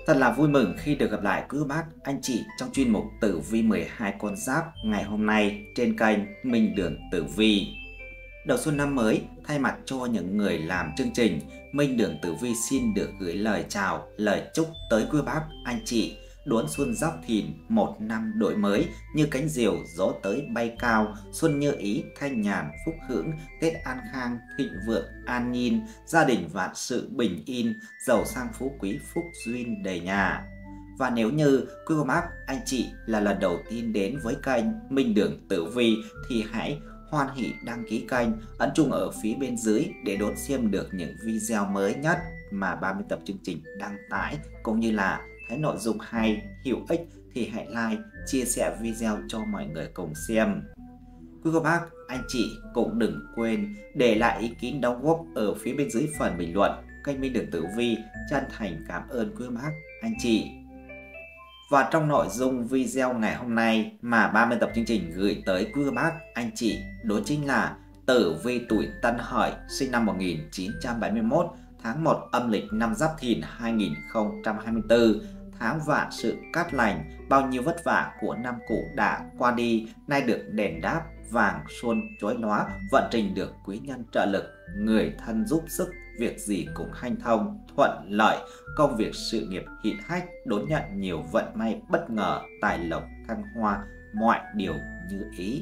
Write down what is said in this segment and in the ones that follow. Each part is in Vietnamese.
Thật là vui mừng khi được gặp lại quý bác, anh chị trong chuyên mục Tử Vi 12 con giáp ngày hôm nay trên kênh Minh Đường Tử Vi. Đầu xuân năm mới, thay mặt cho những người làm chương trình, Minh Đường Tử Vi xin được gửi lời chào, lời chúc tới quý bác, anh chị đón xuân Giáp Thìn một năm đổi mới như cánh diều gió tới bay cao, xuân như ý thanh nhàn phúc hưởng, Tết an khang thịnh vượng an nhiên, gia đình vạn sự bình yên, giàu sang phú quý phúc duyên đầy nhà. Và nếu như quý bác anh chị là lần đầu tiên đến với kênh Minh Đường Tử Vi thì hãy hoan hỷ đăng ký kênh, ấn chuông ở phía bên dưới để đón xem được những video mới nhất mà 30 tập chương trình đăng tải, cũng như là thấy nội dung hay, hữu ích thì hãy like, chia sẻ video cho mọi người cùng xem. Quý cô bác, anh chị cũng đừng quên để lại ý kiến đóng góp ở phía bên dưới phần bình luận. Kênh Minh Đường Tử Vi chân thành cảm ơn quý bác, anh chị. Và trong nội dung video ngày hôm nay mà 30 tập chương trình gửi tới quý bác, anh chị, đó chính là tử vi tuổi Tân Hợi sinh năm 1971, tháng 1 âm lịch năm Giáp Thìn 2024, tháng vạn sự cát lành, bao nhiêu vất vả của năm cũ đã qua đi, nay được đền đáp, vàng xuân chói lóa, vận trình được quý nhân trợ lực, người thân giúp sức, việc gì cũng hanh thông, thuận lợi, công việc sự nghiệp hỷ hách, đón nhận nhiều vận may bất ngờ, tài lộc thăng hoa, mọi điều như ý.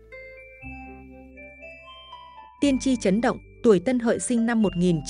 Tiên tri chấn động, tuổi Tân Hợi sinh năm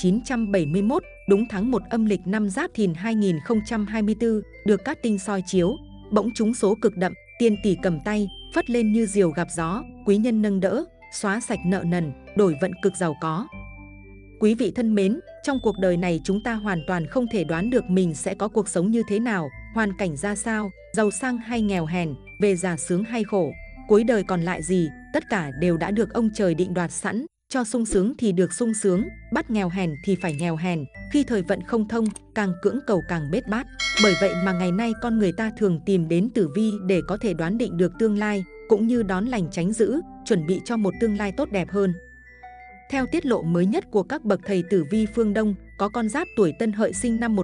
1971, đúng tháng 1 âm lịch năm Giáp Thìn 2024, được cát tinh soi chiếu, bỗng trúng số cực đậm, tiền tỷ cầm tay, phất lên như diều gặp gió, quý nhân nâng đỡ, xóa sạch nợ nần, đổi vận cực giàu có. Quý vị thân mến, trong cuộc đời này chúng ta hoàn toàn không thể đoán được mình sẽ có cuộc sống như thế nào, hoàn cảnh ra sao, giàu sang hay nghèo hèn, về già sướng hay khổ, cuối đời còn lại gì, tất cả đều đã được ông trời định đoạt sẵn. Cho sung sướng thì được sung sướng, bắt nghèo hèn thì phải nghèo hèn, khi thời vận không thông, càng cưỡng cầu càng bết bát. Bởi vậy mà ngày nay con người ta thường tìm đến tử vi để có thể đoán định được tương lai, cũng như đón lành tránh dữ, chuẩn bị cho một tương lai tốt đẹp hơn. Theo tiết lộ mới nhất của các bậc thầy tử vi phương Đông, có con giáp tuổi Tân Hợi sinh năm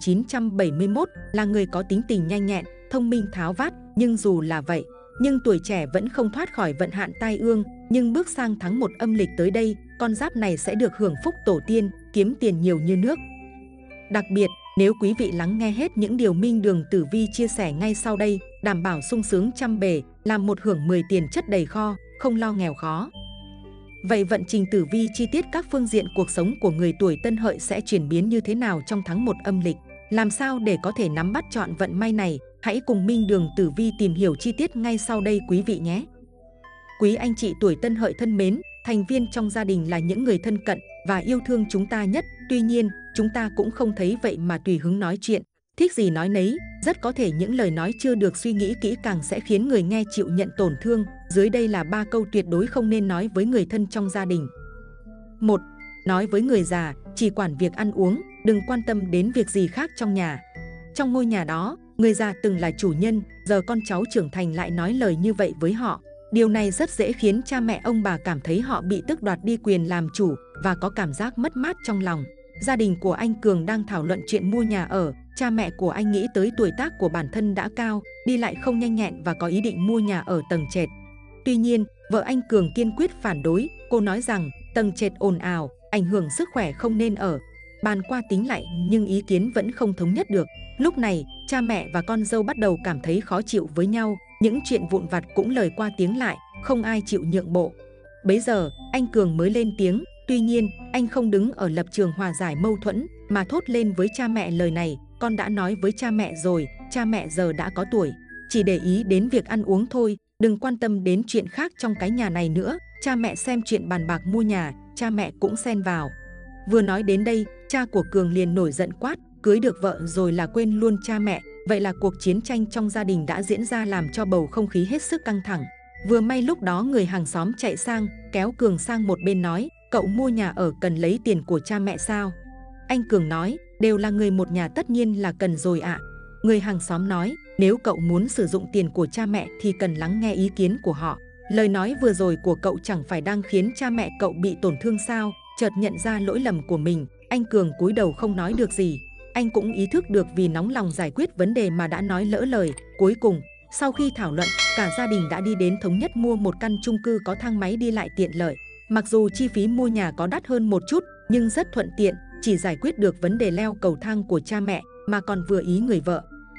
1971 là người có tính tình nhanh nhẹn, thông minh tháo vát, nhưng dù là vậy, nhưng tuổi trẻ vẫn không thoát khỏi vận hạn tai ương. Nhưng bước sang tháng 1 âm lịch tới đây, con giáp này sẽ được hưởng phúc tổ tiên, kiếm tiền nhiều như nước. Đặc biệt, nếu quý vị lắng nghe hết những điều Minh Đường Tử Vi chia sẻ ngay sau đây, đảm bảo sung sướng trăm bề, làm một hưởng 10 tiền chất đầy kho, không lo nghèo khó. Vậy vận trình tử vi chi tiết các phương diện cuộc sống của người tuổi Tân Hợi sẽ chuyển biến như thế nào trong tháng 1 âm lịch? Làm sao để có thể nắm bắt trọn vận may này? Hãy cùng Minh Đường Tử Vi tìm hiểu chi tiết ngay sau đây quý vị nhé! Quý anh chị tuổi Tân Hợi thân mến, thành viên trong gia đình là những người thân cận và yêu thương chúng ta nhất. Tuy nhiên, chúng ta cũng không thấy vậy mà tùy hứng nói chuyện, thích gì nói nấy. Rất có thể những lời nói chưa được suy nghĩ kỹ càng sẽ khiến người nghe chịu nhận tổn thương. Dưới đây là 3 câu tuyệt đối không nên nói với người thân trong gia đình. 1. Nói với người già, chỉ quản việc ăn uống, đừng quan tâm đến việc gì khác trong nhà. Trong ngôi nhà đó, người già từng là chủ nhân, giờ con cháu trưởng thành lại nói lời như vậy với họ. Điều này rất dễ khiến cha mẹ ông bà cảm thấy họ bị tước đoạt đi quyền làm chủ và có cảm giác mất mát trong lòng. Gia đình của anh Cường đang thảo luận chuyện mua nhà ở. Cha mẹ của anh nghĩ tới tuổi tác của bản thân đã cao, đi lại không nhanh nhẹn và có ý định mua nhà ở tầng trệt. Tuy nhiên, vợ anh Cường kiên quyết phản đối. Cô nói rằng tầng trệt ồn ào, ảnh hưởng sức khỏe không nên ở. Bàn qua tính lại nhưng ý kiến vẫn không thống nhất được. Lúc này, cha mẹ và con dâu bắt đầu cảm thấy khó chịu với nhau. Những chuyện vụn vặt cũng lời qua tiếng lại, không ai chịu nhượng bộ. Bấy giờ, anh Cường mới lên tiếng. Tuy nhiên, anh không đứng ở lập trường hòa giải mâu thuẫn, mà thốt lên với cha mẹ lời này. Con đã nói với cha mẹ rồi, cha mẹ giờ đã có tuổi, chỉ để ý đến việc ăn uống thôi, đừng quan tâm đến chuyện khác trong cái nhà này nữa. Cha mẹ xem chuyện bàn bạc mua nhà, cha mẹ cũng xen vào. Vừa nói đến đây, cha của Cường liền nổi giận quát, cưới được vợ rồi là quên luôn cha mẹ. Vậy là cuộc chiến tranh trong gia đình đã diễn ra, làm cho bầu không khí hết sức căng thẳng. Vừa may lúc đó người hàng xóm chạy sang, kéo Cường sang một bên nói, cậu mua nhà ở cần lấy tiền của cha mẹ sao? Anh Cường nói, đều là người một nhà tất nhiên là cần rồi ạ. Người hàng xóm nói, nếu cậu muốn sử dụng tiền của cha mẹ thì cần lắng nghe ý kiến của họ. Lời nói vừa rồi của cậu chẳng phải đang khiến cha mẹ cậu bị tổn thương sao? Chợt nhận ra lỗi lầm của mình, anh Cường cúi đầu không nói được gì. anh cũng ý thức được vì nóng lòng giải quyết vấn đề mà đã nói lỡ lời. Cuối cùng, sau khi thảo luận, cả gia đình đã đi đến thống nhất mua một căn chung cư có thang máy đi lại tiện lợi. Mặc dù chi phí mua nhà có đắt hơn một chút, nhưng rất thuận tiện, chỉ giải quyết được vấn đề leo cầu thang của cha mẹ mà còn vừa ý người vợ.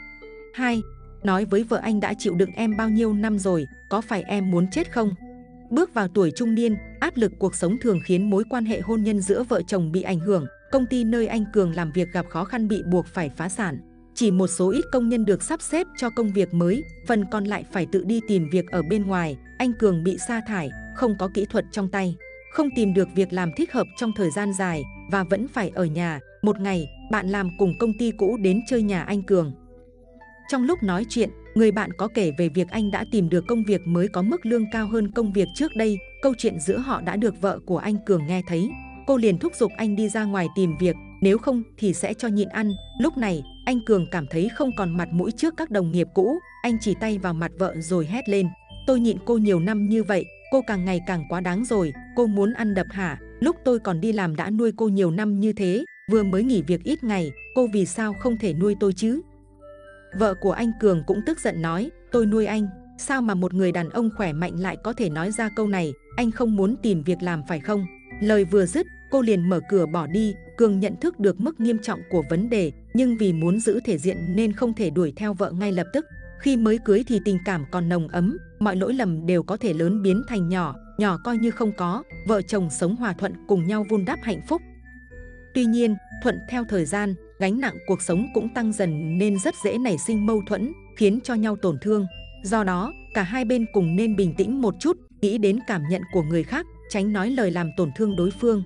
2. Nói với vợ anh đã chịu đựng em bao nhiêu năm rồi, có phải em muốn chết không? Bước vào tuổi trung niên, áp lực cuộc sống thường khiến mối quan hệ hôn nhân giữa vợ chồng bị ảnh hưởng. Công ty nơi anh Cường làm việc gặp khó khăn bị buộc phải phá sản. Chỉ một số ít công nhân được sắp xếp cho công việc mới, phần còn lại phải tự đi tìm việc ở bên ngoài. Anh Cường bị sa thải, không có kỹ thuật trong tay, không tìm được việc làm thích hợp trong thời gian dài và vẫn phải ở nhà. Một ngày, bạn làm cùng công ty cũ đến chơi nhà anh Cường. Trong lúc nói chuyện, người bạn có kể về việc anh đã tìm được công việc mới có mức lương cao hơn công việc trước đây. Câu chuyện giữa họ đã được vợ của anh Cường nghe thấy. Cô liền thúc giục anh đi ra ngoài tìm việc, nếu không thì sẽ cho nhịn ăn. Lúc này, anh Cường cảm thấy không còn mặt mũi trước các đồng nghiệp cũ. Anh chỉ tay vào mặt vợ rồi hét lên: tôi nhịn cô nhiều năm như vậy, cô càng ngày càng quá đáng rồi, cô muốn ăn đập hả? Lúc tôi còn đi làm đã nuôi cô nhiều năm như thế, vừa mới nghỉ việc ít ngày, cô vì sao không thể nuôi tôi chứ? Vợ của anh Cường cũng tức giận nói: tôi nuôi anh, sao mà một người đàn ông khỏe mạnh lại có thể nói ra câu này? Anh không muốn tìm việc làm phải không? Lời vừa dứt, cô liền mở cửa bỏ đi. Cường nhận thức được mức nghiêm trọng của vấn đề, nhưng vì muốn giữ thể diện nên không thể đuổi theo vợ ngay lập tức. Khi mới cưới thì tình cảm còn nồng ấm, mọi lỗi lầm đều có thể lớn biến thành nhỏ, nhỏ coi như không có. Vợ chồng sống hòa thuận cùng nhau vun đắp hạnh phúc. Tuy nhiên, thuận theo thời gian, gánh nặng cuộc sống cũng tăng dần nên rất dễ nảy sinh mâu thuẫn, khiến cho nhau tổn thương. Do đó, cả hai bên cùng nên bình tĩnh một chút, nghĩ đến cảm nhận của người khác, tránh nói lời làm tổn thương đối phương.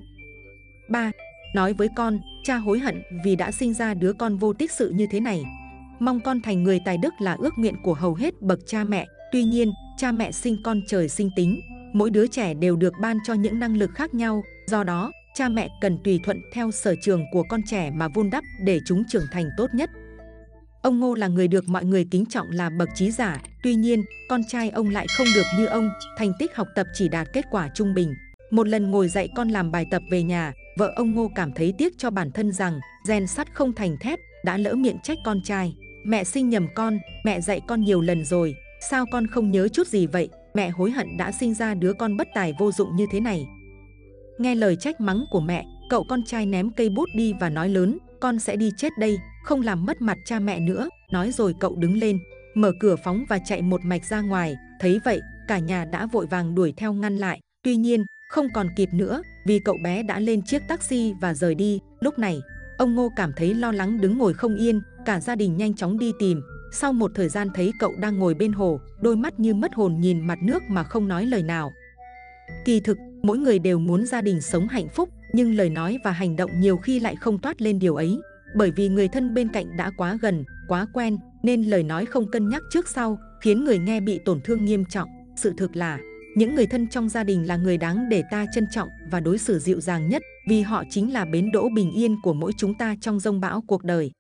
3. Nói với con, cha hối hận vì đã sinh ra đứa con vô tích sự như thế này. Mong con thành người tài đức là ước nguyện của hầu hết bậc cha mẹ. Tuy nhiên, cha mẹ sinh con trời sinh tính. Mỗi đứa trẻ đều được ban cho những năng lực khác nhau. Do đó, cha mẹ cần tùy thuận theo sở trường của con trẻ mà vun đắp để chúng trưởng thành tốt nhất. Ông Ngô là người được mọi người kính trọng là bậc trí giả. Tuy nhiên, con trai ông lại không được như ông, thành tích học tập chỉ đạt kết quả trung bình. Một lần ngồi dạy con làm bài tập về nhà, vợ ông Ngô cảm thấy tiếc cho bản thân rằng rèn sắt không thành thép, đã lỡ miệng trách con trai. Mẹ sinh nhầm con, mẹ dạy con nhiều lần rồi, sao con không nhớ chút gì vậy? Mẹ hối hận đã sinh ra đứa con bất tài vô dụng như thế này. Nghe lời trách mắng của mẹ, cậu con trai ném cây bút đi và nói lớn: con sẽ đi chết đây, không làm mất mặt cha mẹ nữa. Nói rồi cậu đứng lên, mở cửa phóng và chạy một mạch ra ngoài. Thấy vậy, cả nhà đã vội vàng đuổi theo ngăn lại. Tuy nhiên, không còn kịp nữa vì cậu bé đã lên chiếc taxi và rời đi. Lúc này, ông Ngô cảm thấy lo lắng đứng ngồi không yên, cả gia đình nhanh chóng đi tìm. Sau một thời gian thấy cậu đang ngồi bên hồ, đôi mắt như mất hồn nhìn mặt nước mà không nói lời nào. Kỳ thực, mỗi người đều muốn gia đình sống hạnh phúc, nhưng lời nói và hành động nhiều khi lại không toát lên điều ấy. Bởi vì người thân bên cạnh đã quá gần, quá quen, nên lời nói không cân nhắc trước sau, khiến người nghe bị tổn thương nghiêm trọng. Sự thực là, những người thân trong gia đình là người đáng để ta trân trọng và đối xử dịu dàng nhất, vì họ chính là bến đỗ bình yên của mỗi chúng ta trong dông bão cuộc đời.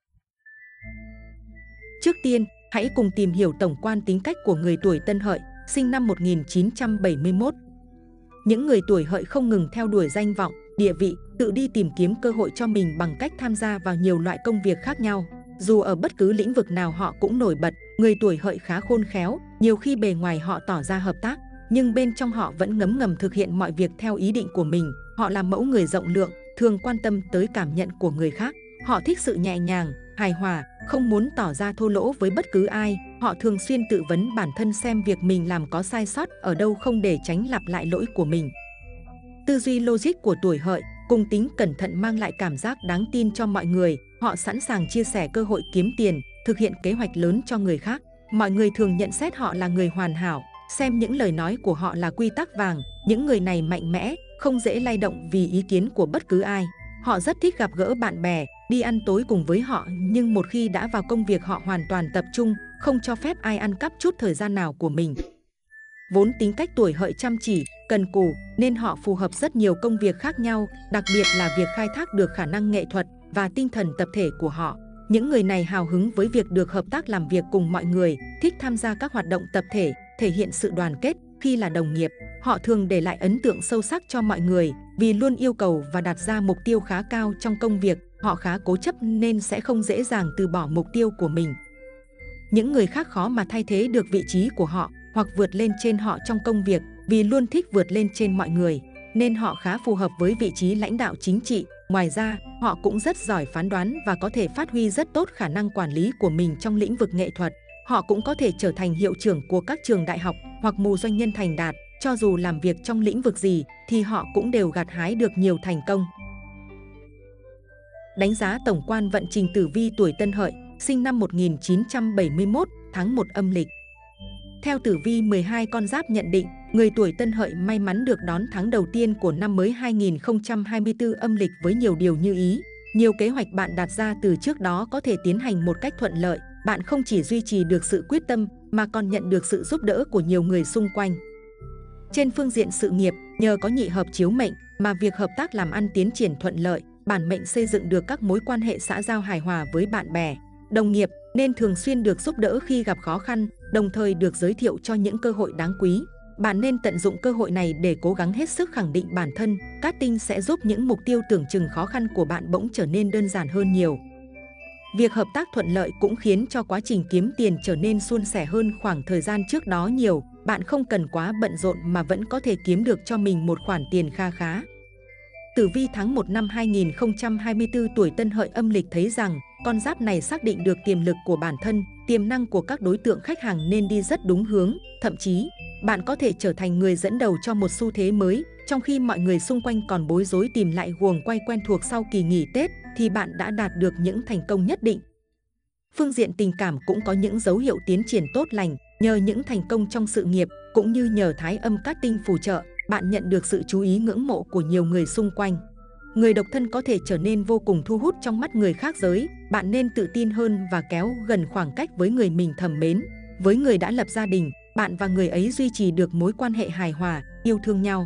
Trước tiên, hãy cùng tìm hiểu tổng quan tính cách của người tuổi Tân Hợi, sinh năm 1971. Những người tuổi Hợi không ngừng theo đuổi danh vọng, địa vị, tự đi tìm kiếm cơ hội cho mình bằng cách tham gia vào nhiều loại công việc khác nhau. Dù ở bất cứ lĩnh vực nào họ cũng nổi bật, người tuổi Hợi khá khôn khéo, nhiều khi bề ngoài họ tỏ ra hợp tác, nhưng bên trong họ vẫn ngấm ngầm thực hiện mọi việc theo ý định của mình. Họ là mẫu người rộng lượng, thường quan tâm tới cảm nhận của người khác. Họ thích sự nhẹ nhàng, hài hòa, không muốn tỏ ra thô lỗ với bất cứ ai. Họ thường xuyên tự vấn bản thân xem việc mình làm có sai sót ở đâu không để tránh lặp lại lỗi của mình. Tư duy logic của tuổi Hợi cùng tính cẩn thận mang lại cảm giác đáng tin cho mọi người. Họ sẵn sàng chia sẻ cơ hội kiếm tiền, thực hiện kế hoạch lớn cho người khác. Mọi người thường nhận xét họ là người hoàn hảo, xem những lời nói của họ là quy tắc vàng. Những người này mạnh mẽ, không dễ lay động vì ý kiến của bất cứ ai. Họ rất thích gặp gỡ bạn bè, đi ăn tối cùng với họ, nhưng một khi đã vào công việc họ hoàn toàn tập trung, không cho phép ai ăn cắp chút thời gian nào của mình. Vốn tính cách tuổi Hợi chăm chỉ, cần cù, nên họ phù hợp rất nhiều công việc khác nhau, đặc biệt là việc khai thác được khả năng nghệ thuật và tinh thần tập thể của họ. Những người này hào hứng với việc được hợp tác làm việc cùng mọi người, thích tham gia các hoạt động tập thể, thể hiện sự đoàn kết. Khi là đồng nghiệp, họ thường để lại ấn tượng sâu sắc cho mọi người vì luôn yêu cầu và đặt ra mục tiêu khá cao trong công việc. họ khá cố chấp nên sẽ không dễ dàng từ bỏ mục tiêu của mình. Những người khác khó mà thay thế được vị trí của họ hoặc vượt lên trên họ trong công việc vì luôn thích vượt lên trên mọi người, nên họ khá phù hợp với vị trí lãnh đạo chính trị. Ngoài ra, họ cũng rất giỏi phán đoán và có thể phát huy rất tốt khả năng quản lý của mình trong lĩnh vực nghệ thuật. Họ cũng có thể trở thành hiệu trưởng của các trường đại học hoặc một doanh nhân thành đạt. Cho dù làm việc trong lĩnh vực gì thì họ cũng đều gặt hái được nhiều thành công. Đánh giá tổng quan vận trình tử vi tuổi Tân Hợi, sinh năm 1971, tháng 1 âm lịch. Theo tử vi 12 con giáp nhận định, người tuổi Tân Hợi may mắn được đón tháng đầu tiên của năm mới 2024 âm lịch với nhiều điều như ý. Nhiều kế hoạch bạn đặt ra từ trước đó có thể tiến hành một cách thuận lợi. Bạn không chỉ duy trì được sự quyết tâm mà còn nhận được sự giúp đỡ của nhiều người xung quanh. Trên phương diện sự nghiệp, nhờ có nhị hợp chiếu mệnh mà việc hợp tác làm ăn tiến triển thuận lợi. Bản mệnh xây dựng được các mối quan hệ xã giao hài hòa với bạn bè, đồng nghiệp nên thường xuyên được giúp đỡ khi gặp khó khăn, đồng thời được giới thiệu cho những cơ hội đáng quý. Bạn nên tận dụng cơ hội này để cố gắng hết sức khẳng định bản thân. Cát tinh sẽ giúp những mục tiêu tưởng chừng khó khăn của bạn bỗng trở nên đơn giản hơn nhiều. Việc hợp tác thuận lợi cũng khiến cho quá trình kiếm tiền trở nên suôn sẻ hơn khoảng thời gian trước đó nhiều. Bạn không cần quá bận rộn mà vẫn có thể kiếm được cho mình một khoản tiền kha khá. Tử vi tháng 1 năm 2024 tuổi Tân Hợi âm lịch thấy rằng con giáp này xác định được tiềm lực của bản thân, tiềm năng của các đối tượng khách hàng nên đi rất đúng hướng. Thậm chí, bạn có thể trở thành người dẫn đầu cho một xu thế mới. Trong khi mọi người xung quanh còn bối rối tìm lại guồng quay quen thuộc sau kỳ nghỉ Tết, thì bạn đã đạt được những thành công nhất định. Phương diện tình cảm cũng có những dấu hiệu tiến triển tốt lành, nhờ những thành công trong sự nghiệp cũng như nhờ thái âm cát tinh phù trợ. Bạn nhận được sự chú ý ngưỡng mộ của nhiều người xung quanh. Người độc thân có thể trở nên vô cùng thu hút trong mắt người khác giới. Bạn nên tự tin hơn và kéo gần khoảng cách với người mình thầm mến. Với người đã lập gia đình, bạn và người ấy duy trì được mối quan hệ hài hòa, yêu thương nhau.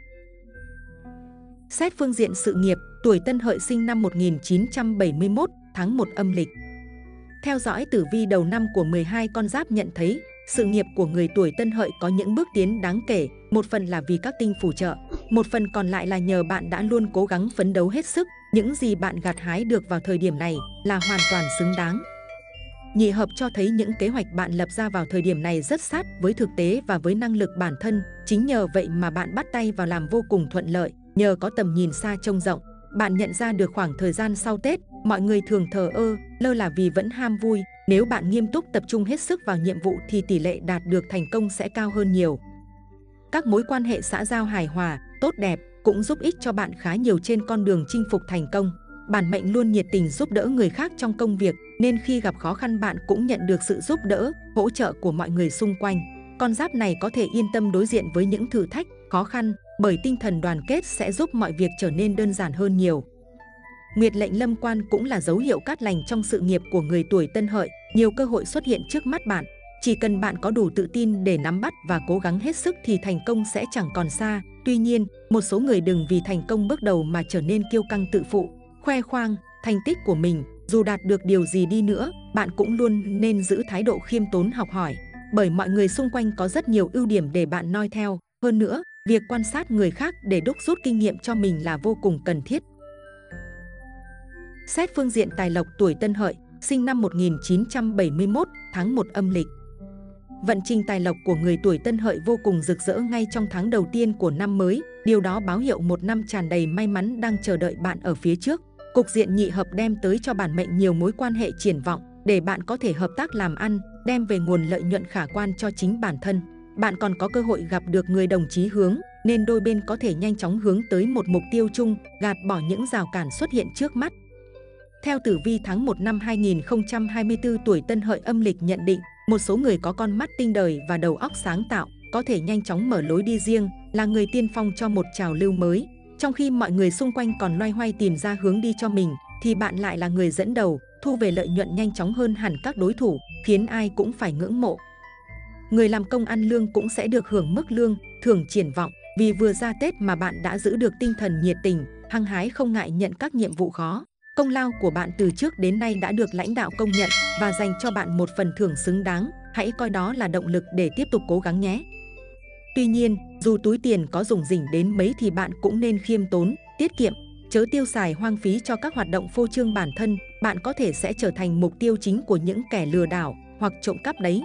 Xét phương diện sự nghiệp, tuổi Tân Hợi sinh năm 1971, tháng 1 âm lịch. Theo dõi tử vi đầu năm của 12 con giáp nhận thấy, sự nghiệp của người tuổi Tân Hợi có những bước tiến đáng kể, một phần là vì các tinh phù trợ, một phần còn lại là nhờ bạn đã luôn cố gắng phấn đấu hết sức. Những gì bạn gặt hái được vào thời điểm này là hoàn toàn xứng đáng. Nhị hợp cho thấy những kế hoạch bạn lập ra vào thời điểm này rất sát với thực tế và với năng lực bản thân. Chính nhờ vậy mà bạn bắt tay vào làm vô cùng thuận lợi. Nhờ có tầm nhìn xa trông rộng, bạn nhận ra được khoảng thời gian sau Tết, mọi người thường thờ ơ, lơ là vì vẫn ham vui. Nếu bạn nghiêm túc tập trung hết sức vào nhiệm vụ thì tỷ lệ đạt được thành công sẽ cao hơn nhiều. Các mối quan hệ xã giao hài hòa, tốt đẹp cũng giúp ích cho bạn khá nhiều trên con đường chinh phục thành công. Bản mệnh luôn nhiệt tình giúp đỡ người khác trong công việc, nên khi gặp khó khăn bạn cũng nhận được sự giúp đỡ, hỗ trợ của mọi người xung quanh. Con giáp này có thể yên tâm đối diện với những thử thách, khó khăn, bởi tinh thần đoàn kết sẽ giúp mọi việc trở nên đơn giản hơn nhiều. Nguyệt lệnh lâm quan cũng là dấu hiệu cát lành trong sự nghiệp của người tuổi Tân Hợi. Nhiều cơ hội xuất hiện trước mắt bạn. Chỉ cần bạn có đủ tự tin để nắm bắt và cố gắng hết sức thì thành công sẽ chẳng còn xa. Tuy nhiên, một số người đừng vì thành công bước đầu mà trở nên kiêu căng tự phụ, khoe khoang thành tích của mình. Dù đạt được điều gì đi nữa, bạn cũng luôn nên giữ thái độ khiêm tốn học hỏi, bởi mọi người xung quanh có rất nhiều ưu điểm để bạn noi theo. Hơn nữa, việc quan sát người khác để đúc rút kinh nghiệm cho mình là vô cùng cần thiết. Xét phương diện tài lộc, tuổi Tân Hợi, sinh năm 1971, tháng 1 âm lịch. Vận trình tài lộc của người tuổi Tân Hợi vô cùng rực rỡ ngay trong tháng đầu tiên của năm mới. Điều đó báo hiệu một năm tràn đầy may mắn đang chờ đợi bạn ở phía trước. Cục diện nhị hợp đem tới cho bản mệnh nhiều mối quan hệ triển vọng để bạn có thể hợp tác làm ăn, đem về nguồn lợi nhuận khả quan cho chính bản thân. Bạn còn có cơ hội gặp được người đồng chí hướng, nên đôi bên có thể nhanh chóng hướng tới một mục tiêu chung, gạt bỏ những rào cản xuất hiện trước mắt. Theo tử vi tháng 1 năm 2024 tuổi Tân Hợi âm lịch nhận định, một số người có con mắt tinh đời và đầu óc sáng tạo, có thể nhanh chóng mở lối đi riêng, là người tiên phong cho một trào lưu mới. Trong khi mọi người xung quanh còn loay hoay tìm ra hướng đi cho mình, thì bạn lại là người dẫn đầu, thu về lợi nhuận nhanh chóng hơn hẳn các đối thủ, khiến ai cũng phải ngưỡng mộ. Người làm công ăn lương cũng sẽ được hưởng mức lương, thưởng triển vọng, vì vừa ra Tết mà bạn đã giữ được tinh thần nhiệt tình, hăng hái không ngại nhận các nhiệm vụ khó. Công lao của bạn từ trước đến nay đã được lãnh đạo công nhận và dành cho bạn một phần thưởng xứng đáng. Hãy coi đó là động lực để tiếp tục cố gắng nhé. Tuy nhiên, dù túi tiền có rủng rỉnh đến mấy thì bạn cũng nên khiêm tốn, tiết kiệm, Chớ tiêu xài hoang phí cho các hoạt động phô trương bản thân, bạn có thể sẽ trở thành mục tiêu chính của những kẻ lừa đảo hoặc trộm cắp đấy.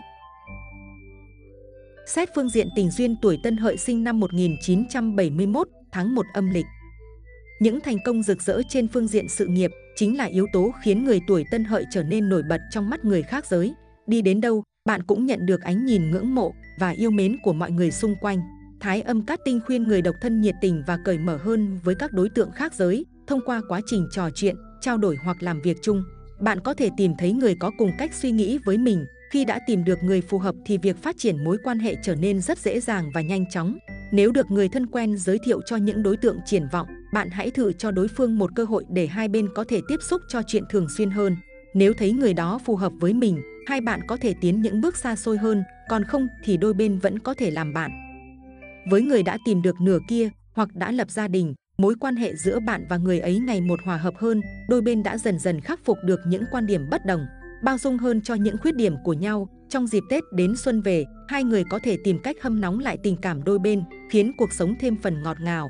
Xét phương diện tình duyên, tuổi Tân Hợi sinh năm 1971, tháng 1 âm lịch. Những thành công rực rỡ trên phương diện sự nghiệp chính là yếu tố khiến người tuổi Tân Hợi trở nên nổi bật trong mắt người khác giới. Đi đến đâu, bạn cũng nhận được ánh nhìn ngưỡng mộ và yêu mến của mọi người xung quanh. Thái âm cát tinh khuyên người độc thân nhiệt tình và cởi mở hơn với các đối tượng khác giới. Thông qua quá trình trò chuyện, trao đổi hoặc làm việc chung, bạn có thể tìm thấy người có cùng cách suy nghĩ với mình. Khi đã tìm được người phù hợp thì việc phát triển mối quan hệ trở nên rất dễ dàng và nhanh chóng. Nếu được người thân quen giới thiệu cho những đối tượng triển vọng, bạn hãy thử cho đối phương một cơ hội để hai bên có thể tiếp xúc trò chuyện thường xuyên hơn. Nếu thấy người đó phù hợp với mình, hai bạn có thể tiến những bước xa xôi hơn, còn không thì đôi bên vẫn có thể làm bạn. Với người đã tìm được nửa kia hoặc đã lập gia đình, mối quan hệ giữa bạn và người ấy ngày một hòa hợp hơn, đôi bên đã dần dần khắc phục được những quan điểm bất đồng, bao dung hơn cho những khuyết điểm của nhau. Trong dịp Tết đến xuân về, hai người có thể tìm cách hâm nóng lại tình cảm đôi bên, khiến cuộc sống thêm phần ngọt ngào.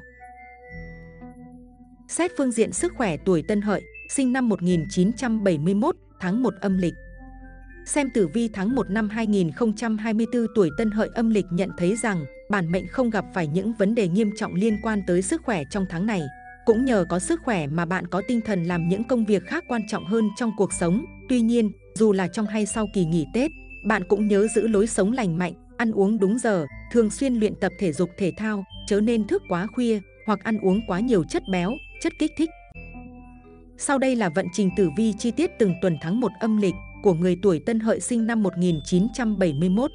Xét phương diện sức khỏe, tuổi Tân Hợi, sinh năm 1971, tháng 1 âm lịch. Xem tử vi tháng 1 năm 2024, tuổi Tân Hợi âm lịch nhận thấy rằng bản mệnh không gặp phải những vấn đề nghiêm trọng liên quan tới sức khỏe trong tháng này. Cũng nhờ có sức khỏe mà bạn có tinh thần làm những công việc khác quan trọng hơn trong cuộc sống. Tuy nhiên, dù là trong hay sau kỳ nghỉ Tết, bạn cũng nhớ giữ lối sống lành mạnh, ăn uống đúng giờ, thường xuyên luyện tập thể dục thể thao, chớ nên thức quá khuya hoặc ăn uống quá nhiều chất béo, chất kích thích. Sau đây là vận trình tử vi chi tiết từng tuần tháng 1 âm lịch của người tuổi Tân Hợi sinh năm 1971.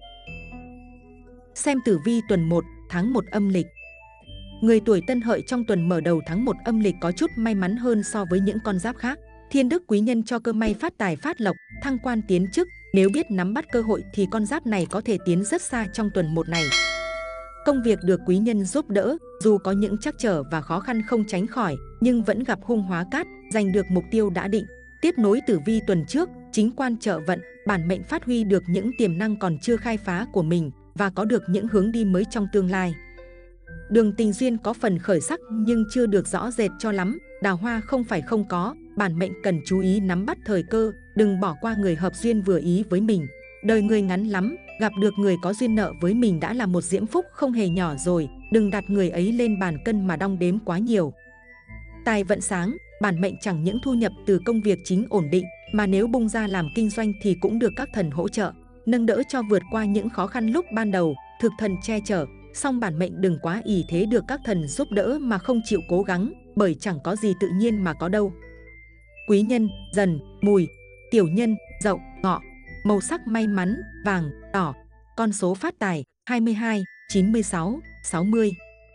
Xem tử vi tuần 1, tháng 1 âm lịch. Người tuổi Tân Hợi trong tuần mở đầu tháng 1 âm lịch có chút may mắn hơn so với những con giáp khác. Thiên đức quý nhân cho cơ may phát tài phát lộc, thăng quan tiến chức. Nếu biết nắm bắt cơ hội thì con giáp này có thể tiến rất xa trong tuần 1 này. Công việc được quý nhân giúp đỡ, dù có những trắc trở và khó khăn không tránh khỏi, nhưng vẫn gặp hung hóa cát, giành được mục tiêu đã định. Tiếp nối tử vi tuần trước, chính quan trợ vận, bản mệnh phát huy được những tiềm năng còn chưa khai phá của mình và có được những hướng đi mới trong tương lai. Đường tình duyên có phần khởi sắc nhưng chưa được rõ rệt cho lắm, đào hoa không phải không có, bản mệnh cần chú ý nắm bắt thời cơ, đừng bỏ qua người hợp duyên vừa ý với mình. Đời người ngắn lắm, gặp được người có duyên nợ với mình đã là một diễm phúc không hề nhỏ rồi, đừng đặt người ấy lên bàn cân mà đong đếm quá nhiều. Tài vận sáng, bản mệnh chẳng những thu nhập từ công việc chính ổn định, mà nếu bung ra làm kinh doanh thì cũng được các thần hỗ trợ, nâng đỡ cho vượt qua những khó khăn lúc ban đầu, thực thần che chở. Song bản mệnh đừng quá ỷ thế được các thần giúp đỡ mà không chịu cố gắng, bởi chẳng có gì tự nhiên mà có đâu. Quý nhân, Dần, Mùi, tiểu nhân, Dậu, Ngọ. Màu sắc may mắn, vàng, đỏ. Con số phát tài, 22, 96, 60.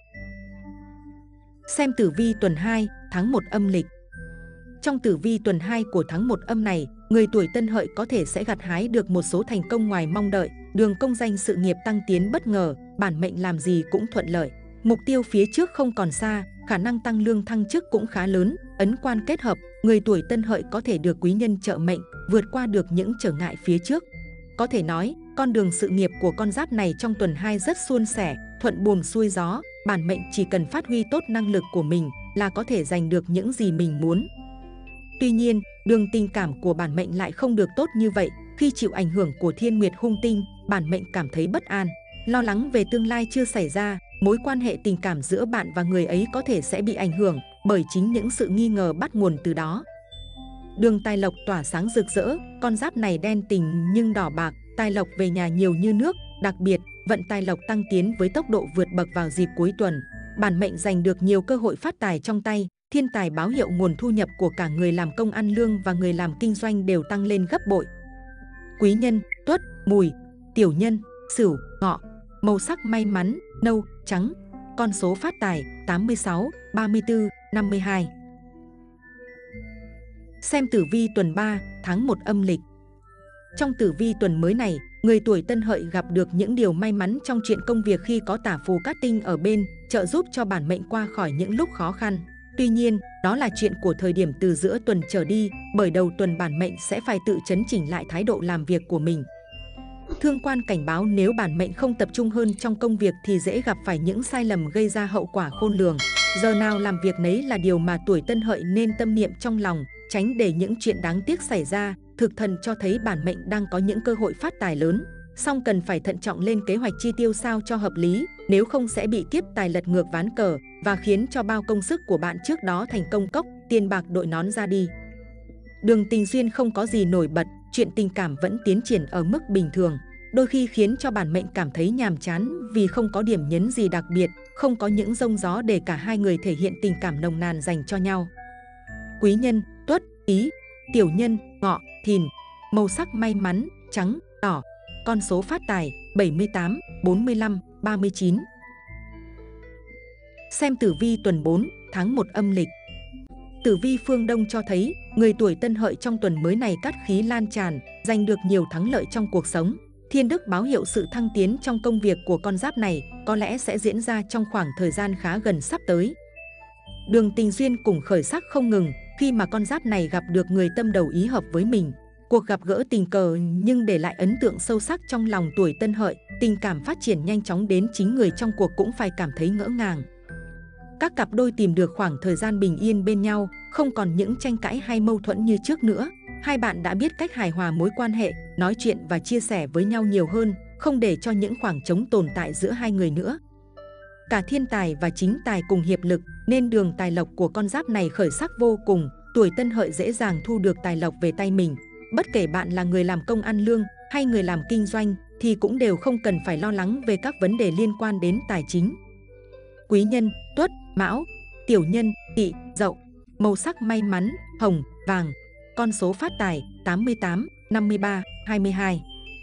Xem tử vi tuần 2, tháng 1 âm lịch. Trong tử vi tuần 2 của tháng 1 âm này, người tuổi Tân Hợi có thể sẽ gặt hái được một số thành công ngoài mong đợi, đường công danh sự nghiệp tăng tiến bất ngờ, bản mệnh làm gì cũng thuận lợi. Mục tiêu phía trước không còn xa, khả năng tăng lương thăng chức cũng khá lớn, ấn quan kết hợp, người tuổi Tân Hợi có thể được quý nhân trợ mệnh, vượt qua được những trở ngại phía trước. Có thể nói, con đường sự nghiệp của con giáp này trong tuần 2 rất suôn sẻ, thuận buồm xuôi gió, bản mệnh chỉ cần phát huy tốt năng lực của mình là có thể giành được những gì mình muốn. Tuy nhiên, đường tình cảm của bản mệnh lại không được tốt như vậy. Khi chịu ảnh hưởng của thiên nguyệt hung tinh, bản mệnh cảm thấy bất an, lo lắng về tương lai chưa xảy ra. Mối quan hệ tình cảm giữa bạn và người ấy có thể sẽ bị ảnh hưởng bởi chính những sự nghi ngờ bắt nguồn từ đó. Đường tài lộc tỏa sáng rực rỡ, con giáp này đen tình nhưng đỏ bạc, tài lộc về nhà nhiều như nước. Đặc biệt, vận tài lộc tăng tiến với tốc độ vượt bậc vào dịp cuối tuần. Bản mệnh giành được nhiều cơ hội phát tài trong tay. Thiên tài báo hiệu nguồn thu nhập của cả người làm công ăn lương và người làm kinh doanh đều tăng lên gấp bội. Quý nhân, Tuất, Mùi, tiểu nhân, Sửu, Ngọ. Màu sắc may mắn, nâu, trắng. Con số phát tài, 86, 34, 52. Xem tử vi tuần 3, tháng 1 âm lịch. Trong tử vi tuần mới này, người tuổi Tân Hợi gặp được những điều may mắn trong chuyện công việc khi có tả phù cát tinh ở bên, trợ giúp cho bản mệnh qua khỏi những lúc khó khăn. Tuy nhiên, đó là chuyện của thời điểm từ giữa tuần trở đi, bởi đầu tuần bản mệnh sẽ phải tự chấn chỉnh lại thái độ làm việc của mình. Thương quan cảnh báo nếu bản mệnh không tập trung hơn trong công việc thì dễ gặp phải những sai lầm gây ra hậu quả khôn lường. Giờ nào làm việc nấy là điều mà tuổi Tân Hợi nên tâm niệm trong lòng, tránh để những chuyện đáng tiếc xảy ra. Thực thần cho thấy bản mệnh đang có những cơ hội phát tài lớn, song cần phải thận trọng lên kế hoạch chi tiêu sao cho hợp lý, nếu không sẽ bị kiếp tài lật ngược ván cờ và khiến cho bao công sức của bạn trước đó thành công cốc, tiền bạc đội nón ra đi. Đường tình duyên không có gì nổi bật, chuyện tình cảm vẫn tiến triển ở mức bình thường, đôi khi khiến cho bản mệnh cảm thấy nhàm chán vì không có điểm nhấn gì đặc biệt, không có những rông gió để cả hai người thể hiện tình cảm nồng nàn dành cho nhau. Quý nhân: Tuất, Tý. Tiểu nhân: Ngọ, Thìn. Màu sắc may mắn: trắng, đỏ. Con số phát tài: 78, 45, 39. Xem tử vi tuần 4, tháng 1 âm lịch. Tử vi phương Đông cho thấy người tuổi Tân Hợi trong tuần mới này cát khí lan tràn, giành được nhiều thắng lợi trong cuộc sống. Thiên đức báo hiệu sự thăng tiến trong công việc của con giáp này có lẽ sẽ diễn ra trong khoảng thời gian khá gần sắp tới. Đường tình duyên cùng khởi sắc không ngừng khi mà con giáp này gặp được người tâm đầu ý hợp với mình. Cuộc gặp gỡ tình cờ nhưng để lại ấn tượng sâu sắc trong lòng tuổi Tân Hợi, tình cảm phát triển nhanh chóng đến chính người trong cuộc cũng phải cảm thấy ngỡ ngàng. Các cặp đôi tìm được khoảng thời gian bình yên bên nhau, không còn những tranh cãi hay mâu thuẫn như trước nữa. Hai bạn đã biết cách hài hòa mối quan hệ, nói chuyện và chia sẻ với nhau nhiều hơn, không để cho những khoảng trống tồn tại giữa hai người nữa. Cả thiên tài và chính tài cùng hiệp lực nên đường tài lộc của con giáp này khởi sắc vô cùng. Tuổi Tân Hợi dễ dàng thu được tài lộc về tay mình. Bất kể bạn là người làm công ăn lương hay người làm kinh doanh thì cũng đều không cần phải lo lắng về các vấn đề liên quan đến tài chính. Quý nhân: Tuất, Mão. Tiểu nhân: Tỵ, Dậu. Màu sắc may mắn: hồng, vàng. Con số phát tài: 88, 53, 22.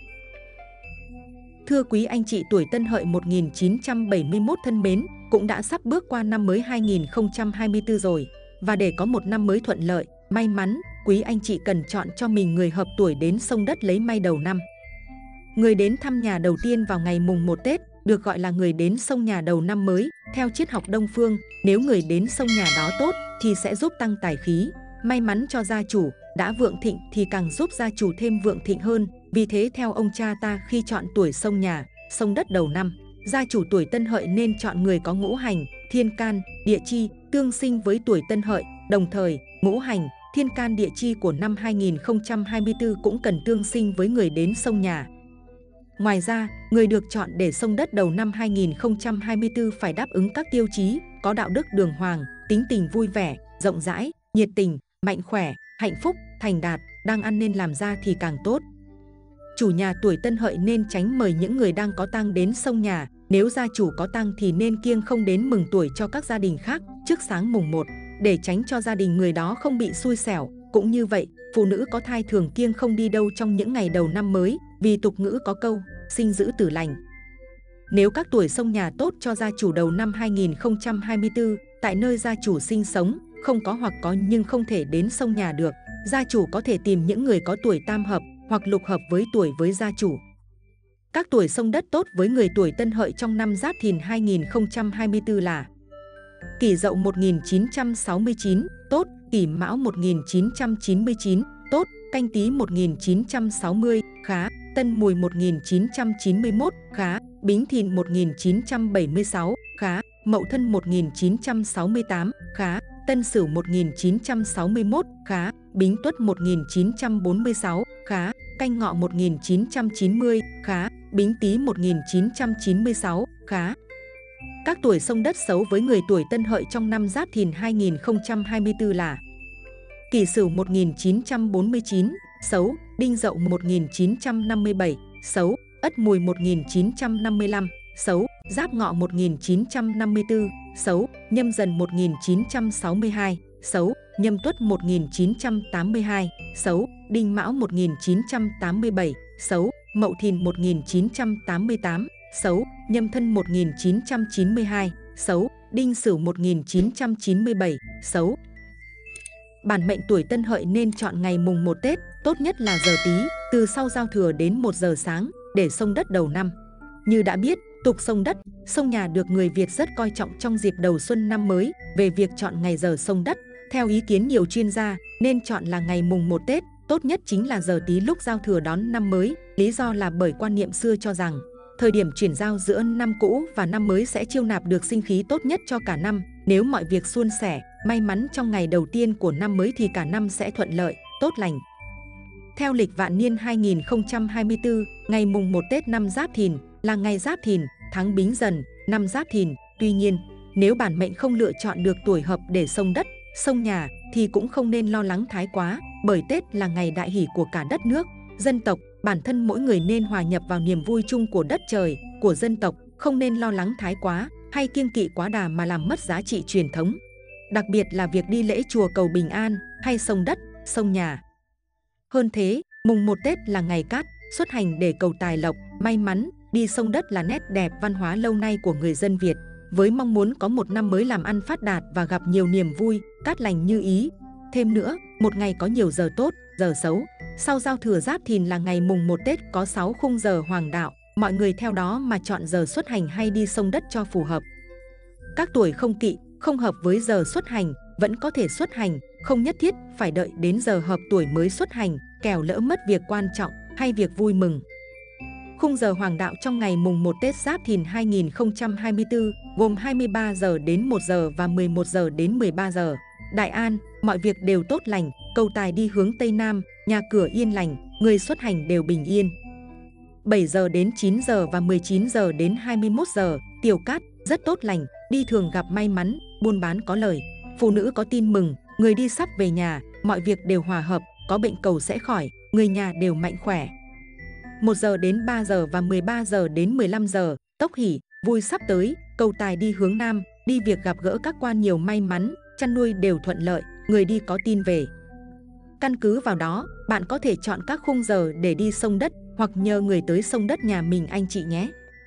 Thưa quý anh chị tuổi Tân Hợi 1971 thân mến, cũng đã sắp bước qua năm mới 2024 rồi. Và để có một năm mới thuận lợi, may mắn, quý anh chị cần chọn cho mình người hợp tuổi đến sông đất lấy may đầu năm. Người đến thăm nhà đầu tiên vào ngày mùng 1 Tết được gọi là người đến sông nhà đầu năm mới. Theo triết học Đông phương, nếu người đến sông nhà đó tốt thì sẽ giúp tăng tài khí, may mắn cho gia chủ. Đã vượng thịnh thì càng giúp gia chủ thêm vượng thịnh hơn. Vì thế theo ông cha ta, khi chọn tuổi sông nhà, sông đất đầu năm, gia chủ tuổi Tân Hợi nên chọn người có ngũ hành, thiên can, địa chi tương sinh với tuổi Tân Hợi. Đồng thời, ngũ hành, thiên can địa chi của năm 2024 cũng cần tương sinh với người đến sông nhà. Ngoài ra, người được chọn để sông đất đầu năm 2024 phải đáp ứng các tiêu chí có đạo đức đường hoàng, tính tình vui vẻ, rộng rãi, nhiệt tình, mạnh khỏe, hạnh phúc, thành đạt, đang ăn nên làm ra thì càng tốt. Chủ nhà tuổi Tân Hợi nên tránh mời những người đang có tang đến sông nhà. Nếu gia chủ có tang thì nên kiêng không đến mừng tuổi cho các gia đình khác trước sáng mùng 1, để tránh cho gia đình người đó không bị xui xẻo. Cũng như vậy, phụ nữ có thai thường kiêng không đi đâu trong những ngày đầu năm mới, vì tục ngữ có câu sinh giữ tử lành. Nếu các tuổi sông nhà tốt cho gia chủ đầu năm 2024, tại nơi gia chủ sinh sống, không có hoặc có nhưng không thể đến sông nhà được, gia chủ có thể tìm những người có tuổi tam hợp hoặc lục hợp với tuổi với gia chủ. Các tuổi sông đất tốt với người tuổi Tân Hợi trong năm Giáp Thìn 2024 là: Kỷ Dậu 1969, tốt. Kỷ Mão 1999, tốt. Canh Tý 1960, khá. Tân Mùi 1991, khá. Bính Thìn 1976, khá. Mậu Thân 1968, khá. Tân Sửu 1961, khá. Bính Tuất 1946, khá. Canh Ngọ 1990, khá. Bính Tý 1996, khá. Các tuổi sông đất xấu với người tuổi Tân Hợi trong năm Giáp Thìn 2024 là: Kỷ Sửu 1949, xấu. Đinh Dậu 1957, xấu. Ất Mùi 1955, xấu. Giáp Ngọ 1954, xấu. Nhâm Dần 1962, xấu. Nhâm Tuất 1982, xấu. Đinh Mão 1987, xấu. Mậu Thìn 1988, xấu. Nhâm Thân 1992, xấu. Đinh Sửu 1997, xấu. Bản mệnh tuổi Tân Hợi nên chọn ngày mùng 1 Tết, tốt nhất là giờ Tý, từ sau giao thừa đến 1 giờ sáng, để sông đất đầu năm. Như đã biết, tục sông đất, sông nhà được người Việt rất coi trọng trong dịp đầu xuân năm mới. Về việc chọn ngày giờ sông đất, theo ý kiến nhiều chuyên gia, nên chọn là ngày mùng 1 Tết, tốt nhất chính là giờ Tý lúc giao thừa đón năm mới. Lý do là bởi quan niệm xưa cho rằng thời điểm chuyển giao giữa năm cũ và năm mới sẽ chiêu nạp được sinh khí tốt nhất cho cả năm. Nếu mọi việc suôn sẻ, may mắn trong ngày đầu tiên của năm mới thì cả năm sẽ thuận lợi, tốt lành. Theo lịch vạn niên 2024, ngày mùng 1 Tết năm Giáp Thìn là ngày Giáp Thìn, tháng Bính Dần, năm Giáp Thìn. Tuy nhiên, nếu bản mệnh không lựa chọn được tuổi hợp để xông đất, xông nhà thì cũng không nên lo lắng thái quá, bởi Tết là ngày đại hỷ của cả đất nước, dân tộc. Bản thân mỗi người nên hòa nhập vào niềm vui chung của đất trời, của dân tộc, không nên lo lắng thái quá hay kiêng kỵ quá đà mà làm mất giá trị truyền thống. Đặc biệt là việc đi lễ chùa cầu bình an hay xông đất, xông nhà. Hơn thế, mùng 1 Tết là ngày cát, xuất hành để cầu tài lộc, may mắn, đi xông đất là nét đẹp văn hóa lâu nay của người dân Việt, với mong muốn có một năm mới làm ăn phát đạt và gặp nhiều niềm vui, cát lành như ý. Thêm nữa, một ngày có nhiều giờ tốt, giờ xấu. Sau giao thừa Giáp Thìn là ngày mùng 1 Tết có 6 khung giờ hoàng đạo, mọi người theo đó mà chọn giờ xuất hành hay đi xông đất cho phù hợp. Các tuổi không kỵ, không hợp với giờ xuất hành, vẫn có thể xuất hành, không nhất thiết phải đợi đến giờ hợp tuổi mới xuất hành, kẻo lỡ mất việc quan trọng hay việc vui mừng. Khung giờ hoàng đạo trong ngày mùng 1 Tết Giáp Thìn 2024 gồm 23 giờ đến 1 giờ và 11 giờ đến 13 giờ. Đại an, mọi việc đều tốt lành, cầu tài đi hướng Tây Nam, nhà cửa yên lành, người xuất hành đều bình yên. 7 giờ đến 9 giờ và 19 giờ đến 21 giờ, tiểu cát, rất tốt lành, đi thường gặp may mắn, buôn bán có lời. Phụ nữ có tin mừng, người đi sắp về nhà, mọi việc đều hòa hợp, có bệnh cầu sẽ khỏi, người nhà đều mạnh khỏe. 1 giờ đến 3 giờ và 13 giờ đến 15 giờ, tốc hỷ, vui sắp tới, cầu tài đi hướng Nam, đi việc gặp gỡ các quan nhiều may mắn, chăn nuôi đều thuận lợi, người đi có tin về. Căn cứ vào đó, bạn có thể chọn các khung giờ để đi xông đất hoặc nhờ người tới xông đất nhà mình anh chị nhé.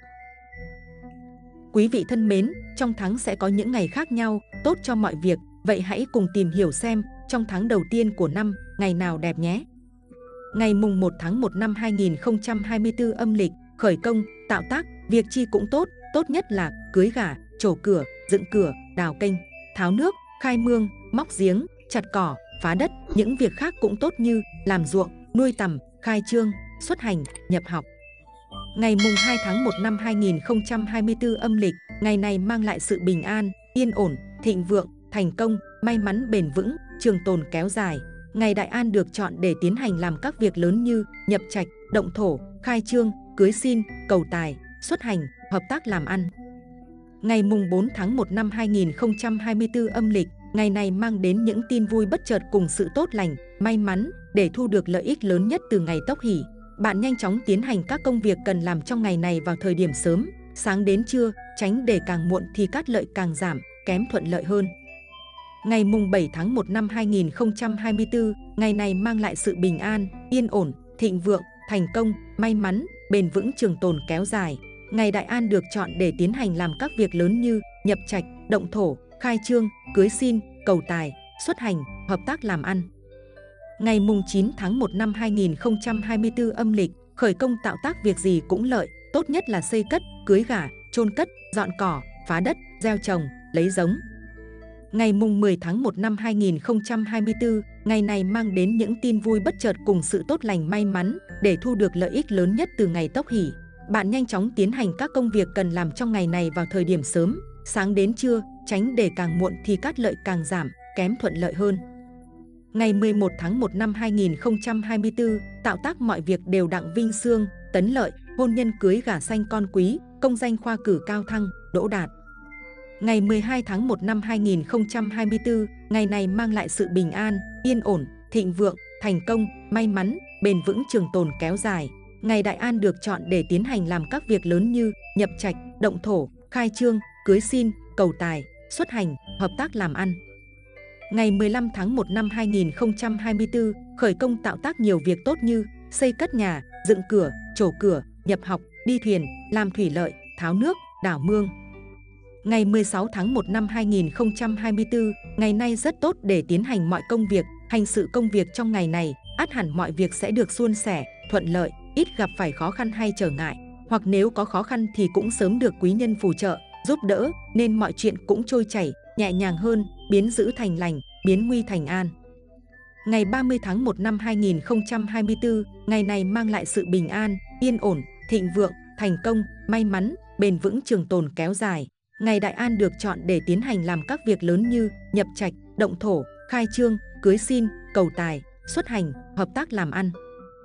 Quý vị thân mến, trong tháng sẽ có những ngày khác nhau, tốt cho mọi việc, vậy hãy cùng tìm hiểu xem trong tháng đầu tiên của năm, ngày nào đẹp nhé. Ngày mùng 1 tháng 1 năm 2024 âm lịch, khởi công, tạo tác, việc chi cũng tốt, tốt nhất là cưới gả, trổ cửa, dựng cửa, đào kênh, tháo nước, khai mương, móc giếng, chặt cỏ, phá đất. Những việc khác cũng tốt như làm ruộng, nuôi tầm, khai trương, xuất hành, nhập học. Ngày mùng 2 tháng 1 năm 2024 âm lịch, ngày này mang lại sự bình an, yên ổn, thịnh vượng, thành công, may mắn bền vững, trường tồn kéo dài. Ngày đại an được chọn để tiến hành làm các việc lớn như nhập trạch, động thổ, khai trương, cưới xin, cầu tài, xuất hành, hợp tác làm ăn. Ngày mùng 4 tháng 1 năm 2024 âm lịch, ngày này mang đến những tin vui bất chợt cùng sự tốt lành, may mắn để thu được lợi ích lớn nhất từ ngày tốc hỷ. Bạn nhanh chóng tiến hành các công việc cần làm trong ngày này vào thời điểm sớm, sáng đến trưa, tránh để càng muộn thì cát lợi càng giảm, kém thuận lợi hơn. Ngày mùng 7 tháng 1 năm 2024, ngày này mang lại sự bình an, yên ổn, thịnh vượng, thành công, may mắn, bền vững trường tồn kéo dài. Ngày đại an được chọn để tiến hành làm các việc lớn như nhập trạch, động thổ, khai trương, cưới xin, cầu tài, xuất hành, hợp tác làm ăn. Ngày mùng 9 tháng 1 năm 2024 âm lịch, khởi công tạo tác việc gì cũng lợi, tốt nhất là xây cất, cưới gả, chôn cất, dọn cỏ, phá đất, gieo trồng, lấy giống. Ngày mùng 10 tháng 1 năm 2024, ngày này mang đến những tin vui bất chợt cùng sự tốt lành may mắn để thu được lợi ích lớn nhất từ ngày tốc hỷ. Bạn nhanh chóng tiến hành các công việc cần làm trong ngày này vào thời điểm sớm, sáng đến trưa, tránh để càng muộn thì cát lợi càng giảm, kém thuận lợi hơn. Ngày 11 tháng 1 năm 2024, tạo tác mọi việc đều đặng vinh xương, tấn lợi, hôn nhân cưới gả sanh con quý, công danh khoa cử cao thăng, đỗ đạt. Ngày 12 tháng 1 năm 2024, ngày này mang lại sự bình an, yên ổn, thịnh vượng, thành công, may mắn, bền vững trường tồn kéo dài. Ngày đại an được chọn để tiến hành làm các việc lớn như nhập trạch, động thổ, khai trương, cưới xin, cầu tài, xuất hành, hợp tác làm ăn. Ngày 15 tháng 1 năm 2024, khởi công tạo tác nhiều việc tốt như xây cất nhà, dựng cửa, trổ cửa, nhập học, đi thuyền, làm thủy lợi, tháo nước, đảo mương. Ngày 16 tháng 1 năm 2024, ngày nay rất tốt để tiến hành mọi công việc, hành sự công việc trong ngày này, ắt hẳn mọi việc sẽ được suôn sẻ, thuận lợi, ít gặp phải khó khăn hay trở ngại, hoặc nếu có khó khăn thì cũng sớm được quý nhân phù trợ, giúp đỡ, nên mọi chuyện cũng trôi chảy, nhẹ nhàng hơn, biến dữ thành lành, biến nguy thành an. Ngày 30 tháng 1 năm 2024, ngày này mang lại sự bình an, yên ổn, thịnh vượng, thành công, may mắn, bền vững trường tồn kéo dài. Ngày Đại An được chọn để tiến hành làm các việc lớn như nhập trạch, động thổ, khai trương, cưới xin, cầu tài, xuất hành, hợp tác làm ăn.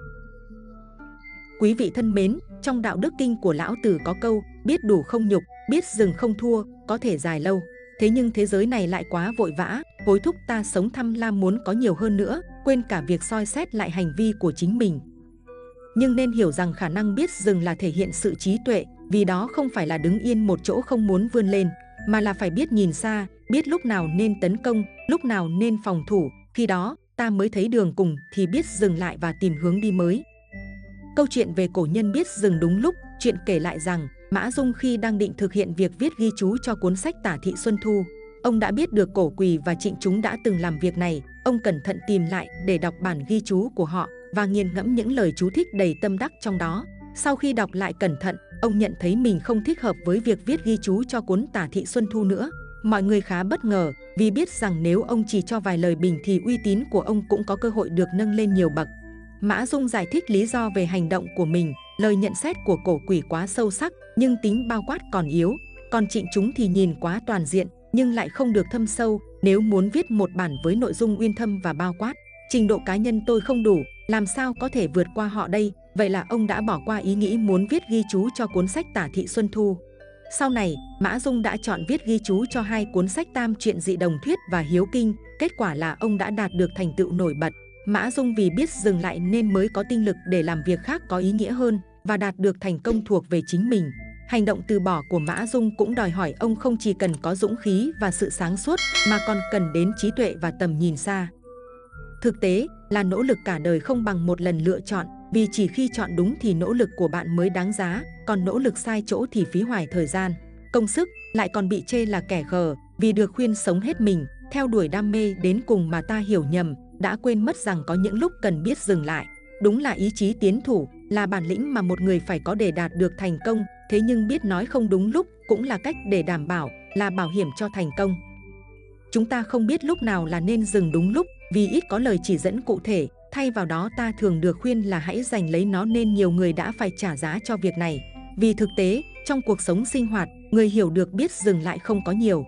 Quý vị thân mến, trong đạo đức kinh của Lão Tử có câu, biết đủ không nhục, biết dừng không thua, có thể dài lâu. Thế nhưng thế giới này lại quá vội vã, hối thúc ta sống tham lam muốn có nhiều hơn nữa, quên cả việc soi xét lại hành vi của chính mình. Nhưng nên hiểu rằng khả năng biết dừng là thể hiện sự trí tuệ, vì đó không phải là đứng yên một chỗ không muốn vươn lên, mà là phải biết nhìn xa, biết lúc nào nên tấn công, lúc nào nên phòng thủ, khi đó ta mới thấy đường cùng thì biết dừng lại và tìm hướng đi mới. Câu chuyện về cổ nhân biết dừng đúng lúc, chuyện kể lại rằng Mã Dung khi đang định thực hiện việc viết ghi chú cho cuốn sách Tả Thị Xuân Thu, ông đã biết được Cổ Quỳ và Trịnh Chúng đã từng làm việc này. Ông cẩn thận tìm lại để đọc bản ghi chú của họ và nghiền ngẫm những lời chú thích đầy tâm đắc trong đó. Sau khi đọc lại cẩn thận, ông nhận thấy mình không thích hợp với việc viết ghi chú cho cuốn Tả Thị Xuân Thu nữa. Mọi người khá bất ngờ vì biết rằng nếu ông chỉ cho vài lời bình thì uy tín của ông cũng có cơ hội được nâng lên nhiều bậc. Mã Dung giải thích lý do về hành động của mình. Lời nhận xét của Cổ Quỳ quá sâu sắc nhưng tính bao quát còn yếu, còn Trịnh Chúng thì nhìn quá toàn diện nhưng lại không được thâm sâu. Nếu muốn viết một bản với nội dung uyên thâm và bao quát, trình độ cá nhân tôi không đủ, làm sao có thể vượt qua họ đây? Vậy là ông đã bỏ qua ý nghĩ muốn viết ghi chú cho cuốn sách Tả Thị Xuân Thu. Sau này, Mã Dung đã chọn viết ghi chú cho hai cuốn sách Tam Truyện Dị Đồng Thuyết và Hiếu Kinh. Kết quả là ông đã đạt được thành tựu nổi bật. Mã Dung vì biết dừng lại nên mới có tinh lực để làm việc khác có ý nghĩa hơn và đạt được thành công thuộc về chính mình. Hành động từ bỏ của Mã Dung cũng đòi hỏi ông không chỉ cần có dũng khí và sự sáng suốt mà còn cần đến trí tuệ và tầm nhìn xa. Thực tế là nỗ lực cả đời không bằng một lần lựa chọn, vì chỉ khi chọn đúng thì nỗ lực của bạn mới đáng giá, còn nỗ lực sai chỗ thì phí hoài thời gian, công sức, lại còn bị chê là kẻ khờ vì được khuyên sống hết mình, theo đuổi đam mê đến cùng mà ta hiểu nhầm, đã quên mất rằng có những lúc cần biết dừng lại. Đúng là ý chí tiến thủ, là bản lĩnh mà một người phải có để đạt được thành công, thế nhưng biết nói không đúng lúc cũng là cách để đảm bảo, là bảo hiểm cho thành công. Chúng ta không biết lúc nào là nên dừng đúng lúc, vì ít có lời chỉ dẫn cụ thể, thay vào đó ta thường được khuyên là hãy giành lấy nó, nên nhiều người đã phải trả giá cho việc này. Vì thực tế, trong cuộc sống sinh hoạt, người hiểu được biết dừng lại không có nhiều.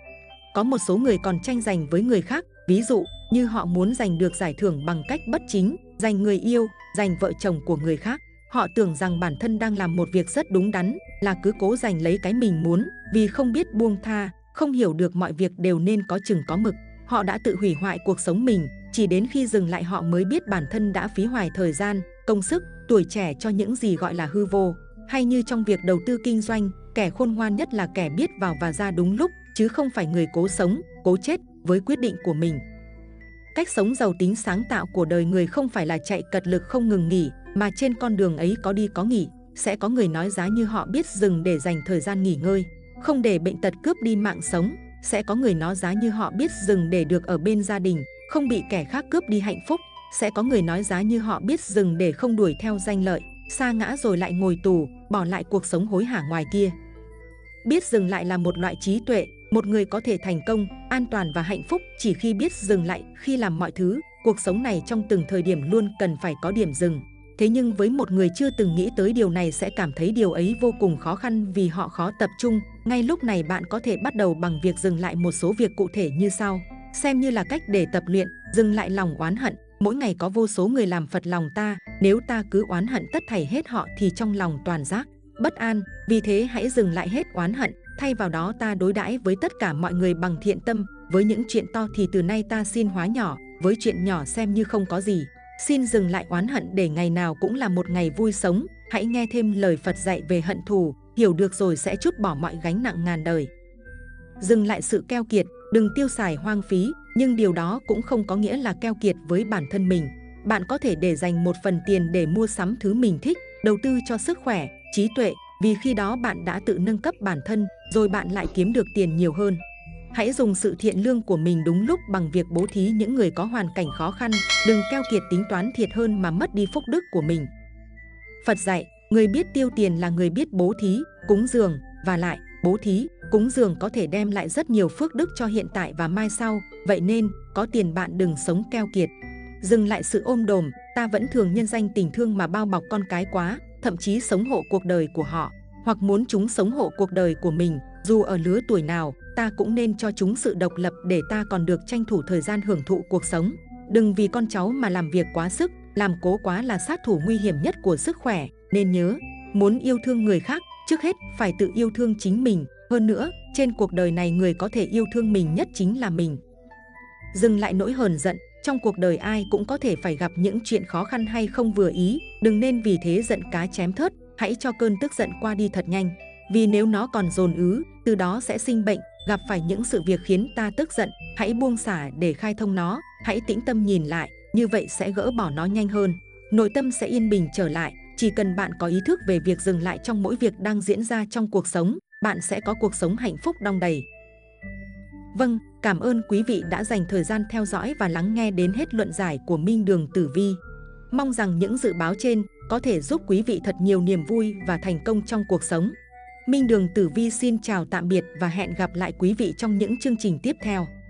Có một số người còn tranh giành với người khác, ví dụ như họ muốn giành được giải thưởng bằng cách bất chính, giành người yêu, giành vợ chồng của người khác. Họ tưởng rằng bản thân đang làm một việc rất đúng đắn, là cứ cố giành lấy cái mình muốn, vì không biết buông tha, không hiểu được mọi việc đều nên có chừng có mực. Họ đã tự hủy hoại cuộc sống mình, chỉ đến khi dừng lại họ mới biết bản thân đã phí hoài thời gian, công sức, tuổi trẻ cho những gì gọi là hư vô. Hay như trong việc đầu tư kinh doanh, kẻ khôn ngoan nhất là kẻ biết vào và ra đúng lúc, chứ không phải người cố sống, cố chết với quyết định của mình. Cách sống giàu tính sáng tạo của đời người không phải là chạy cật lực không ngừng nghỉ, mà trên con đường ấy có đi có nghỉ. Sẽ có người nói giá như họ biết dừng để dành thời gian nghỉ ngơi, không để bệnh tật cướp đi mạng sống. Sẽ có người nói giá như họ biết dừng để được ở bên gia đình, không bị kẻ khác cướp đi hạnh phúc. Sẽ có người nói giá như họ biết dừng để không đuổi theo danh lợi, sa ngã rồi lại ngồi tù, bỏ lại cuộc sống hối hả ngoài kia. Biết dừng lại là một loại trí tuệ. Một người có thể thành công, an toàn và hạnh phúc chỉ khi biết dừng lại khi làm mọi thứ. Cuộc sống này trong từng thời điểm luôn cần phải có điểm dừng. Thế nhưng với một người chưa từng nghĩ tới điều này sẽ cảm thấy điều ấy vô cùng khó khăn vì họ khó tập trung. Ngay lúc này bạn có thể bắt đầu bằng việc dừng lại một số việc cụ thể như sau. Xem như là cách để tập luyện, dừng lại lòng oán hận. Mỗi ngày có vô số người làm phật lòng ta, nếu ta cứ oán hận tất thảy hết họ thì trong lòng toàn giác bất an. Vì thế hãy dừng lại hết oán hận, thay vào đó ta đối đãi với tất cả mọi người bằng thiện tâm. Với những chuyện to thì từ nay ta xin hóa nhỏ, với chuyện nhỏ xem như không có gì. Xin dừng lại oán hận để ngày nào cũng là một ngày vui sống. Hãy nghe thêm lời Phật dạy về hận thù, hiểu được rồi sẽ trút bỏ mọi gánh nặng ngàn đời. Dừng lại sự keo kiệt, đừng tiêu xài hoang phí, nhưng điều đó cũng không có nghĩa là keo kiệt với bản thân mình. Bạn có thể để dành một phần tiền để mua sắm thứ mình thích, đầu tư cho sức khỏe, trí tuệ, vì khi đó bạn đã tự nâng cấp bản thân, rồi bạn lại kiếm được tiền nhiều hơn. Hãy dùng sự thiện lương của mình đúng lúc bằng việc bố thí những người có hoàn cảnh khó khăn, đừng keo kiệt tính toán thiệt hơn mà mất đi phúc đức của mình. Phật dạy, người biết tiêu tiền là người biết bố thí, cúng dường, và lại, bố thí, cúng dường có thể đem lại rất nhiều phước đức cho hiện tại và mai sau, vậy nên, có tiền bạn đừng sống keo kiệt. Dừng lại sự ôm đồm, ta vẫn thường nhân danh tình thương mà bao bọc con cái quá, thậm chí sống hộ cuộc đời của họ, hoặc muốn chúng sống hộ cuộc đời của mình. Dù ở lứa tuổi nào, ta cũng nên cho chúng sự độc lập để ta còn được tranh thủ thời gian hưởng thụ cuộc sống. Đừng vì con cháu mà làm việc quá sức, làm cố quá là sát thủ nguy hiểm nhất của sức khỏe. Nên nhớ, muốn yêu thương người khác, trước hết phải tự yêu thương chính mình. Hơn nữa, trên cuộc đời này người có thể yêu thương mình nhất chính là mình. Dừng lại nỗi hờn giận, trong cuộc đời ai cũng có thể phải gặp những chuyện khó khăn hay không vừa ý. Đừng nên vì thế giận cá chém thớt, hãy cho cơn tức giận qua đi thật nhanh. Vì nếu nó còn dồn ứ, từ đó sẽ sinh bệnh, gặp phải những sự việc khiến ta tức giận. Hãy buông xả để khai thông nó, hãy tĩnh tâm nhìn lại, như vậy sẽ gỡ bỏ nó nhanh hơn. Nội tâm sẽ yên bình trở lại, chỉ cần bạn có ý thức về việc dừng lại trong mỗi việc đang diễn ra trong cuộc sống, bạn sẽ có cuộc sống hạnh phúc đong đầy. Vâng, cảm ơn quý vị đã dành thời gian theo dõi và lắng nghe đến hết luận giải của Minh Đường Tử Vi. Mong rằng những dự báo trên có thể giúp quý vị thật nhiều niềm vui và thành công trong cuộc sống. Minh Đường Tử Vi xin chào tạm biệt và hẹn gặp lại quý vị trong những chương trình tiếp theo.